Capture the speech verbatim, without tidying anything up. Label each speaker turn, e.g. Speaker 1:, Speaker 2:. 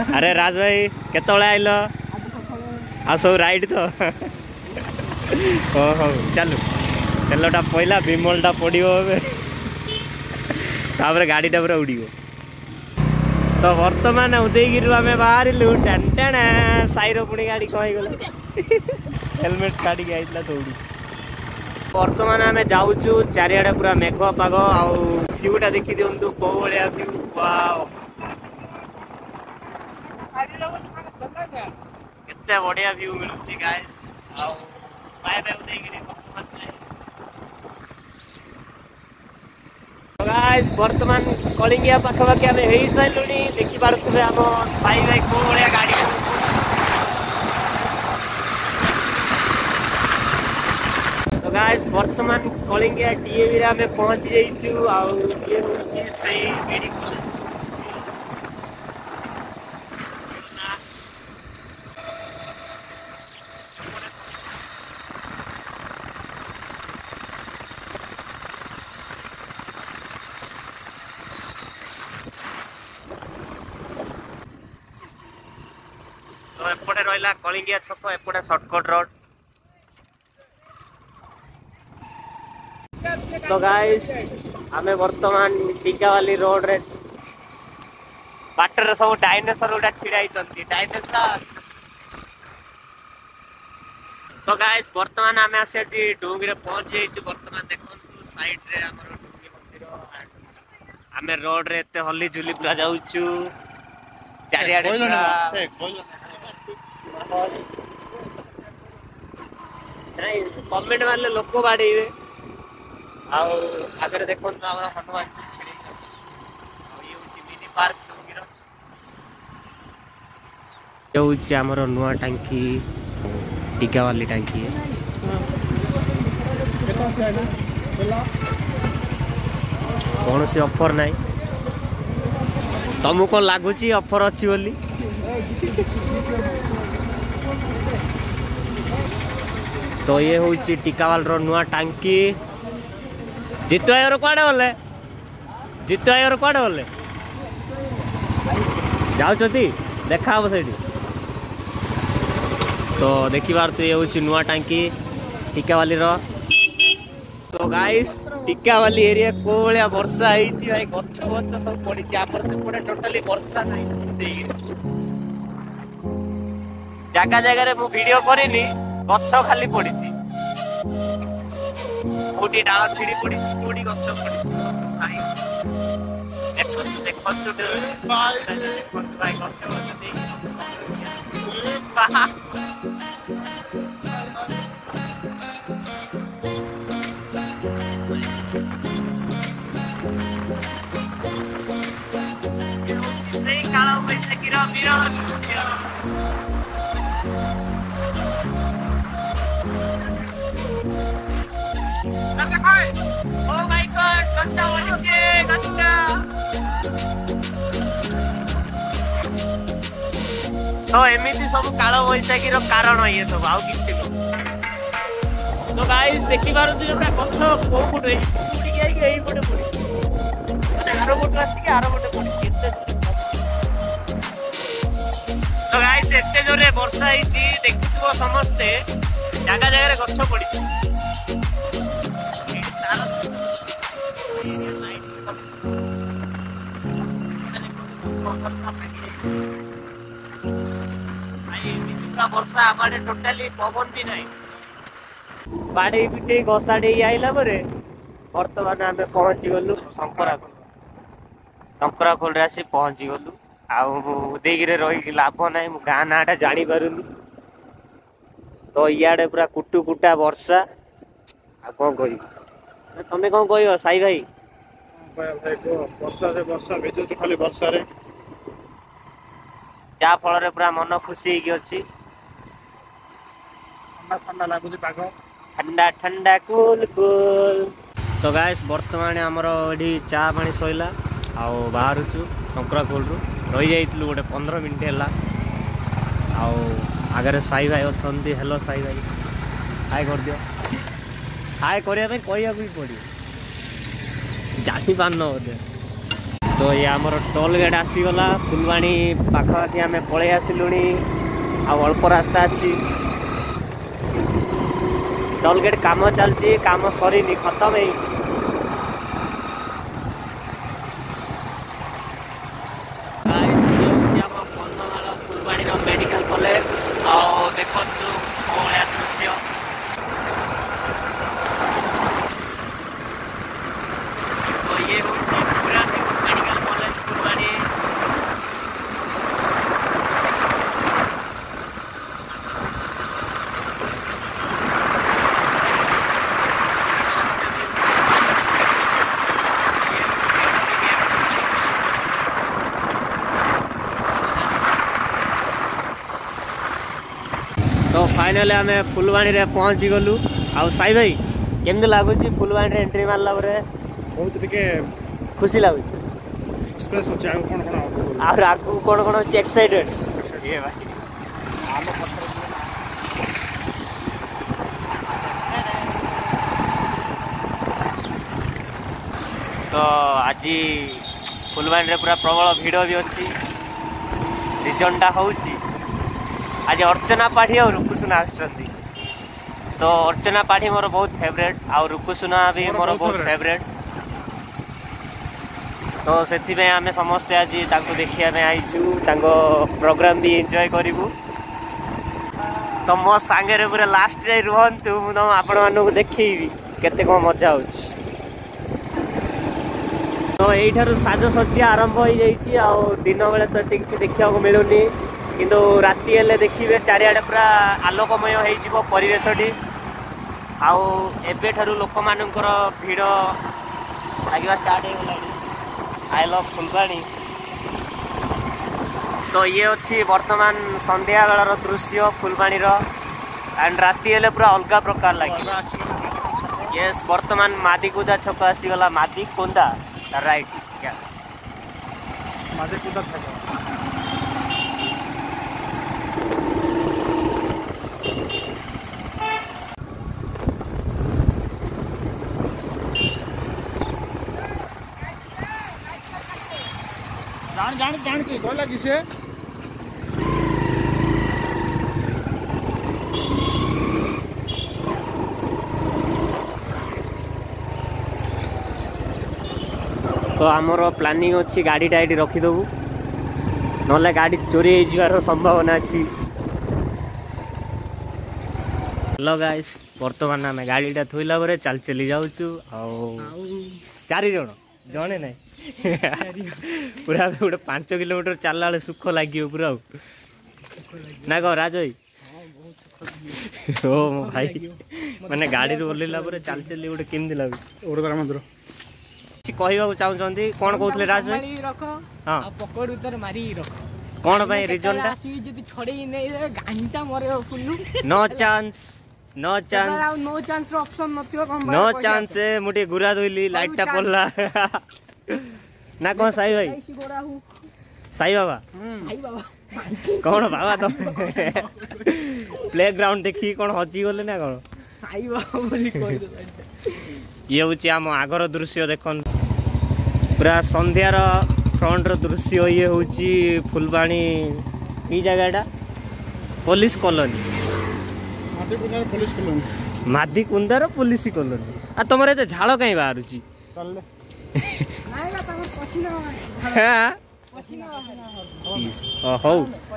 Speaker 1: अरे राज भाई केतले आइल आ सब राइट तो हो हो चलू तेलटा पहला विमलटा पड़ो तापर गाड़ीटा पूरा उड़ तो बर्तमान उदयगिरी आम बाहर टेन टेन साईर पुणी गाड़ी कहीं गला हेलमेट काढ़ दौड़ी बर्तमान आम जाऊँ चारिड़े पूरा मेघ पाग आउटा देखी दिंतु कौ भाया व्यू केते बढ़िया व्यू मिलूँ guys bye bye Udayagiri guys वर्तमान कलिंगिया पाखापाखि आम हो सारू देखी पारे आम साई भाई कौ भाया गाड़ी तो गाइस वर्तमान कलिंगिया डीएवी आम पहुंची जाइचु आउ ये होची सही मेडिकल तो एपटे रहा कलिंगिया छक एपटे शॉर्टकट रोड तो गाइस आमे वर्तमान टिकावाली रोड रे बाटर सब डायनासोर उडा छिड़ाई चंती डायनासोर तो गाइस वर्तमान आमे आसे जी डोंगी रे पहुंच जाइछु वर्तमान देखंतु साइड रे हमर डोंगी मंदिर आमे रोड रे एते हल्ली झुली पूरा जाउछु चारियाडे पूरा नहीं कमेंट मारले लोक बाड़ीबे आगे देखो हनुमान छेड़ी ये मिनी पार्क ये आमर नुआ टांकी टीका वाली टांकी कौन सी ऑफर नहीं तुमको कौन लगुच ऑफर अच्छी बोली तो ये हूँ टिकावाल नुआ टांकी जितु आयर कड़े गले जितु आयर कड़े गले जाऊँगी देखा से तो देखिबार तो ये हूँ नुआ टांकी टिकावाली रो तो गाइस टिकावाली एरिया को भाया वर्षा भाई गच गच सब पड़ी सेपटे टोटाली वर्षा नहीं जगह जगह मु वीडियो करनी गच खाली पड़ी कोटी डाल छिड़ी पड़ी कोटी गछ पड़ी देखो देखो देखो भाई गछ गछ दे सही काला पैसा गिरा गिरा Oh my god, gaccha boliche, gaccha. तो एमिति सब काल बैशाखी कारण ये सब आउ किसी तो गाइस देखि पारो जे पूरा गछ को फुट है फुटी गई एई पटे पड़ी माने आरो पटे आसी के आरो पटे पड़ी केते तो गाइस एते जोरे वर्षा हिची देखिबो समस्ते जगह जगह गछ पड़ी वर्षा आम टोटाली पवन भी नहीं बाड़े पिटे घसाड़े आइला बर्तमान आम पहुंची गलु शंकराखोल शंकराखोल आसी पहुंची गलु आउदयगिरी रही लाभ ना गाँ नाटा जानी पारुनी तो इे पूरा कुटु कुटा वर्षा आ कौन कह तमें कौन कह साई भाई
Speaker 2: वर्षा से वर्षा भेजु खाली वर्षा रे
Speaker 1: जा फल पूरा मन खुशी अच्छी
Speaker 2: ठंडा लगुच पाग
Speaker 1: ठंडा ठंडा कूल कूल तो गाइस वर्तमान आमर ये चा पानी सैला आउ बाहर शंकराखोल रही जाइलु गोटे पंद्रह मिनट है आगे साई भाई अच्छा हेलो साई भाई हाय कर दियो हाय करने कह पड़ो जानी पारन बोधे तो ये आमर टोल गेट आसीगला फुलवाणी पाखापाखि आम पलि आसिलु अल्प रास्ता अच्छी टोल गेट काम चलती काम सरी खत्म है फुलवाणी मेडिकल कॉलेज और देखो दृश्य तो ये पूरा मेडिकल कॉलेज फुलवाणी तो फाइनली आम फुलवाणी रे पहुंची गलु आउ साई भाई केमती लगुच फुलवाणी रे एंट्री मारला
Speaker 2: बहुत टिके
Speaker 1: खुशी लगुच
Speaker 2: सस्पेंस अछि आगु कोन कोन
Speaker 1: और आगु कोन कोन अछि एक्साइटेड ये भाई आम पछर तो आज फुलवाणी रे पूरा प्रबल भिड़ भी अच्छी रिजनटा होउची आज अर्चना पाठी और रुकुसुना आसुचंती तो अर्चना पाठी मोर बहुत फेवरेट और रुकुसुना भी मोर बहुत फेवरेट तो से आम समस्ते आज देखा आईचु प्रोग्राम भी एंजॉय करूँ तो मो सांगे पूरा लास्ट रे रुहतु मुझे आपण मानक देखी केते कौन मजा हो तो यही साजसज्जा आरंभ हो जाइए आउ दिन बेले तो ये किसी देखा मिलूनी किंतु राति हेले देखिए चारिआडे पूरा आलोकमय हो परिवेशटी आउ एबे ठारू लोक मानकर भिड़ लगे स्टार्ट हो आई लव फुलवाणी तो ये अच्छी वर्तमान संध्या बेलर दृश्य फुलवाणी एंड राति हेले पूरा अलग प्रकार लगे यस वर्तमान मादिकुदा छक आसीगला मादिकुंदा राइट क्या
Speaker 2: मादिकुदा छक जान जान जान की कोई लगी से
Speaker 1: तो आमर प्लानिंग अच्छी गाड़ीटा ये रखीदेबू ना गाड़ी चोरी हो जावार संभावना अच्छी हेलो गाइस बर्तमान आम गाड़ीटा थोइला बरे चल चली जाऊँ चार जन जड़े ना पूरा गोटे पांच किलोमीटर चलला बेले सुख लगे पूरा ना कह राज ओ मो भाई मैंने गाड़ी ओल्ला चल चली गोटे केमती लगे कहवाक चाहते कौन कहते राज भाई हाँ
Speaker 3: पकड़ उतर मारी रख
Speaker 1: कौन भाई रिजन टा
Speaker 3: छड़े गांटा मरे
Speaker 1: no chance no chance
Speaker 3: no chance रो ऑप्शन नथियो कम
Speaker 1: नो चांस मुठी गुरा धोइली लाइट टा पड़ला ना कौन साई भाई साई बाबा
Speaker 3: साई बाबा
Speaker 1: कौन बाबा तो प्ले ग्राउंड देखी कौन हजी गले ना कौन
Speaker 3: साई बाबा बोली कहि दो
Speaker 1: ये हूँ आम आगर दृश्य देख पूरा संध्यार फ्रंट दृश्य ये हूँ फुलवाणी ई जगह पुलिस कॉलोनी मादिकुंदार पुलिस कॉलोनी आ तुम ये झाड़ कहीं बाहर हौ